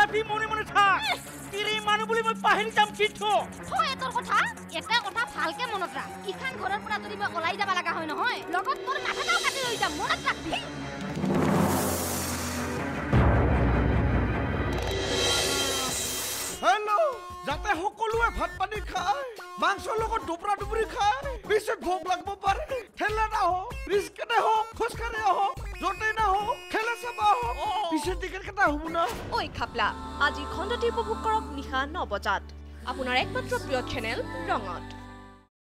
ৰাতি মনে মনে থাক তিৰি মানুহ বুলি মই পাহৰি যাম কিন্তু হয় তোৰ কথা এটা কথা ভালকে মনত ৰাখ ইখান ঘৰৰ পৰা যদি মই ওলাই যাব লগা হয় নহয় লগত তোৰ মাথাটাও কাটি লৈ যাম মনত ৰাখবি হেল্ল' যাতে সকলোৱে ভাত পানী খায় মাংসৰ লগত দুপৰা দুপৰি খায় পিছত ভোক লাগিব পাৰে ঠেলা না হওক ৰিস্কেটে হওক খোজকাঢ়ি হওক য'তেই না হওক খেলা চাবা হওক পিছত টিকেট কেইটা হ'ব না ঐ খাপলা আজি খণ্ডটি উপভোগ কৰক নিশা 9 বজাত আপোনাৰ একমাত্ৰ প্ৰিয় চেনেল ৰঙত